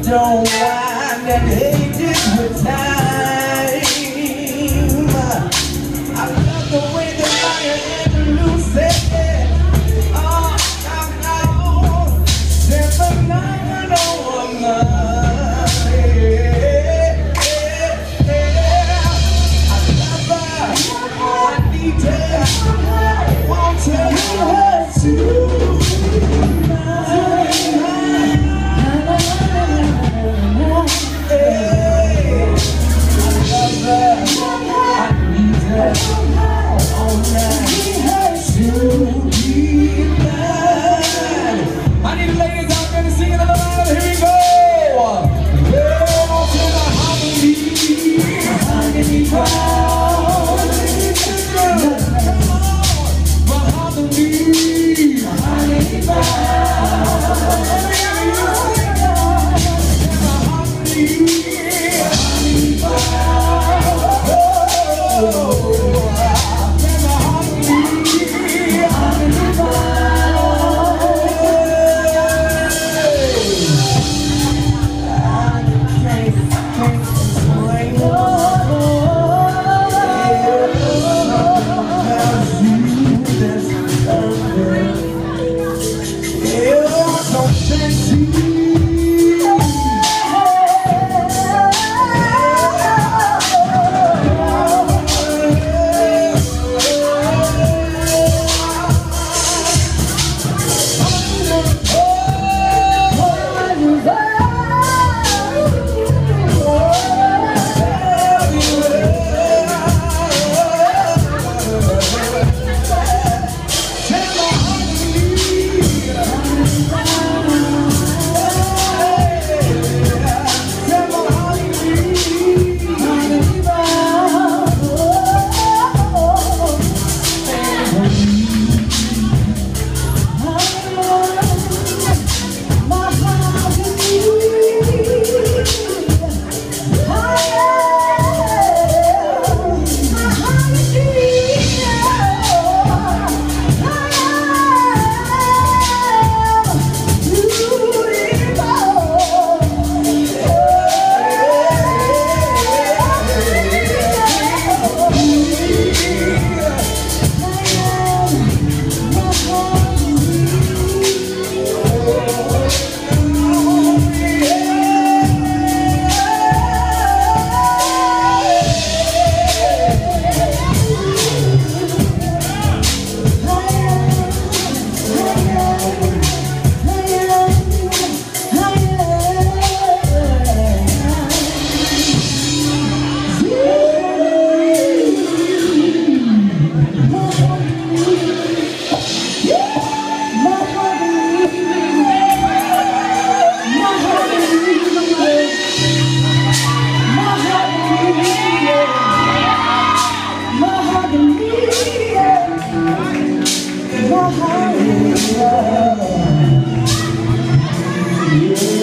don't whine and hate it with time. I love the way that Myra and Lucy they're phenomenal woman. I love her, I need her, I want her too. I need the ladies out there to sing it a little louder. Here we go. Well, to the Mahogany, Mahogany Brown. Come on, Mahogany, Mahogany Brown. Mahogany, Mahogany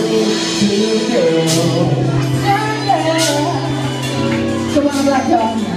K'bana Blaq, y'all.